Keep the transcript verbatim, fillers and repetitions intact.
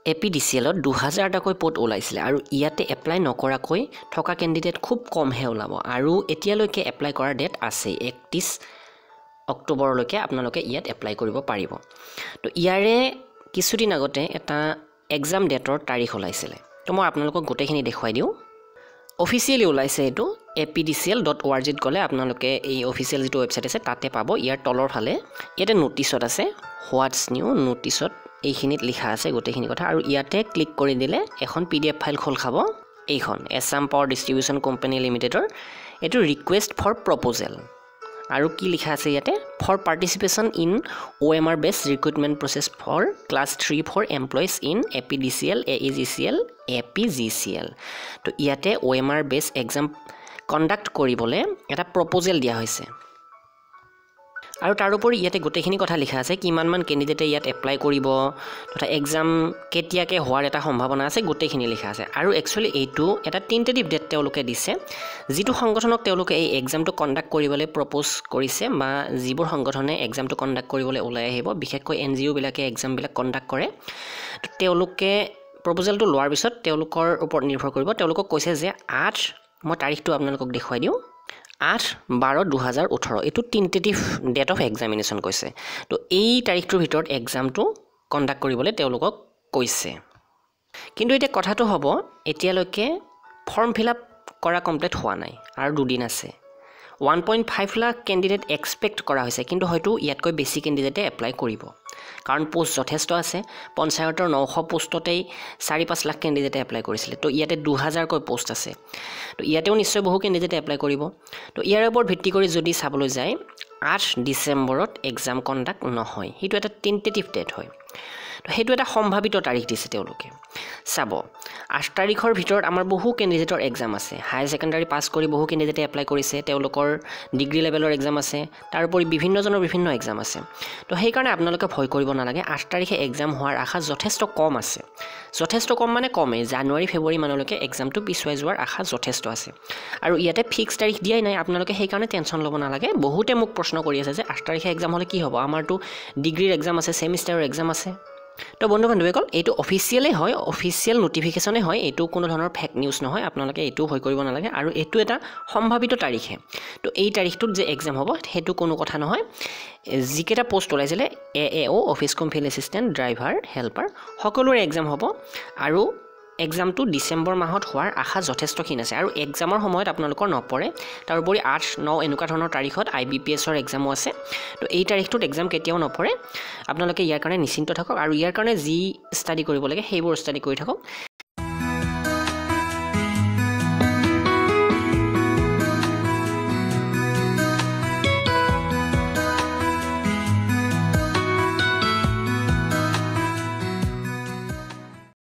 এপিডিচিএলত দুহাজাৰ টাকৈ পোষ্ট ওলাইছিলে আৰু ইয়াতে এপ্লাই নকৰাকৈ থকা কেণ্ডিডেট খুব কমহে ওলাব আৰু এতিয়ালৈকে এপ্লাই কৰাৰ ডেট আছে একত্ৰিছ অক্টোবৰলৈকে আপোনালোকে ইয়াত এপ্লাই কৰিব পাৰিব তো ইয়াৰে কিছুদিন আগতে এটা এক্সাম ডেটৰ তাৰিখ ওলাইছিলে তো মই আপোনালোকক গোটেইখিনি দেখুৱাই দিওঁ অফিচিয়েলি ওলাইছে এইটো এপিডিচিএল ডট অ' আৰ জিত গ'লে আপোনালোকে এই অফিচিয়েল যিটো ৱেবছাইট আছে তাতে পাব ইয়াৰ তলৰ ফালে ইয়াতে ন'টিছত আছে হোৱাটছ নিউ ন'টিছত এইখিনিত লিখা আছে গোটেইখিনি কথা আৰু ইয়াতে ক্লিক কৰি দিলে এখন পিডিএফ ফাইল খোল খাব এইখন এছাম পাৱাৰ ডিষ্ট্ৰিবিউশ্যন কোম্পানী লিমিটেডৰ এইটো ৰিকুৱেষ্ট ফৰ প্ৰপ'জেল আৰু কি লিখা আছে ইয়াতে for participation in O' M R base recruitment process for class three for employees in A P D C L A E G C L A P G C L তো ইয়াতে O' M R base exam conduct কৰিবলৈ এটা proposal দিয়া হৈছে আৰু তাৰোপৰি ইয়াতে গোটেইখিনি কথা লিখা আছে কিমানমান কেণ্ডিডেটে ইয়াত এপ্লাই কৰিব তথা এক্সাম কেতিয়াকৈ হোৱাৰ এটা সম্ভাৱনা আছে গোটেইখিনি লিখা আছে আৰু একচুৱেলি এইটো এটা টেণ্টেটিভ ডেট তেওঁলোকে দিছে যিটো সংগঠনক তেওঁলোকে এই এক্সামটো কণ্ডাক্ট কৰিবলৈ প্ৰপ'জ কৰিছে বা যিবোৰ সংগঠনে এক্সামটো কণ্ডাক্ট কৰিবলৈ ওলাই আহিব বিশেষকৈ এন জি অ'বিলাকে এক্সামবিলাক কণ্ডাক্ট কৰে তেওঁলোকে প্ৰপ'জেলটো লোৱাৰ পিছত তেওঁলোকৰ ওপৰত নিৰ্ভৰ কৰিব তেওঁলোকক কৈছে যে আঠ মই তাৰিখটো আপোনালোকক দেখুৱাই দিওঁ আঠ বাৰ দুহাজাৰ ওঠৰ এইটো টেণ্টেটিভ ডেট অফ এক্সামিনেশ্যন কৈছে তো এই তাৰিখটোৰ ভিতৰত এক্সামটো কণ্ডাক্ট কৰিবলৈ তেওঁলোকক কৈছে কিন্তু এতিয়া কথাটো হ'ব এতিয়ালৈকে ফৰ্ম ফিল আপ কৰা কমপ্লিট হোৱা নাই আৰু দুদিন আছে one point five lakh candidate expect কৰা হৈছে কিন্তু হয়তো ইয়াতকৈ বেছি কেণ্ডিডেটে এপ্লাই কৰিব কাৰণ পোষ্ট যথেষ্ট আছে পঞ্চায়তৰ নশ পোষ্টতেই চাৰি পাঁচ লাখ কেণ্ডিডেটে এপ্লাই কৰিছিলে তো ইয়াতে দুহাজাৰকৈ পোষ্ট আছে তো ইয়াতেও নিশ্চয় বহু কেণ্ডিডেটে এপ্লাই কৰিব তো ইয়াৰ ওপৰত ভিত্তি কৰি যদি চাবলৈ যায় আঠ ডিচেম্বৰত এক্সাম কণ্ডাক্ট নহয় সেইটো এটা টেণ্টেটিভ ডেট হয় তো সেইটো এটা সম্ভাৱিত তাৰিখ দিছে তেওঁলোকে চাব আঠ তাৰিখৰ ভিতৰত আমাৰ বহু কেণ্ডিডেটৰ এক্সাম আছে হায়াৰ ছেকেণ্ডাৰী পাছ কৰি বহু কেণ্ডিডেটে এপ্লাই কৰিছে তেওঁলোকৰ ডিগ্ৰী লেভেলৰ এক্সাম আছে তাৰোপৰি বিভিন্নজনৰ বিভিন্ন এক্সাম আছে তো সেইকাৰণে আপোনালোকে ভয় কৰিব নালাগে আঠ তাৰিখে এক্সাম হোৱাৰ আশা যথেষ্ট কম আছে যথেষ্ট কম মানে কমেই জানুৱাৰী ফেব্ৰুৱাৰী মানলৈকে এক্সামটো পিছুৱাই যোৱাৰ আশা যথেষ্ট আছে আৰু ইয়াতে ফিক্স তাৰিখ দিয়াই নাই আপোনালোকে সেইকাৰণে টেনশ্যন ল'ব নালাগে বহুতে মোক প্ৰশ্ন কৰি আছে যে আঠ তাৰিখে এক্সাম হ'লে কি হ'ব আমাৰতো ডিগ্ৰীৰ এক্সাম আছে ছেমিষ্টাৰৰ এক্সাম আছে তো বন্ধু বান্ধৱীসকল এইটো অফিচিয়েলেই হয় অফিচিয়েল নটিফিকেশ্যনেই হয় এইটো কোনো ধৰণৰ ফেক নিউজ নহয় আপোনালোকে এইটো ভয় কৰিব নালাগে আৰু এইটো এটা সম্ভাৱিত তাৰিখে তো এই তাৰিখটোত যে এক্সাম হ'ব সেইটো কোনো কথা নহয় যিকেইটা পোষ্ট ওলাইছিলে A A O' office cum field assistant driver helper সকলোৰে এক্সাম হ'ব আৰু এক্সামটো ডিচেম্বৰ মাহত হোৱাৰ আশা যথেষ্টখিনি আছে আৰু এক্সামৰ সময়ত আপোনালোকৰ নপৰে তাৰোপৰি আঠ ন এনেকুৱা ধৰণৰ তাৰিখত আই বি পি এছৰ এক্সামো আছে তো এই তাৰিখটোত এক্সাম কেতিয়াও নপৰে আপোনালোকে ইয়াৰ কাৰণে নিশ্চিন্ত থাকক আৰু ইয়াৰ কাৰণে যি ষ্টাডি কৰিব লাগে সেইবোৰ ষ্টাডি কৰি থাকক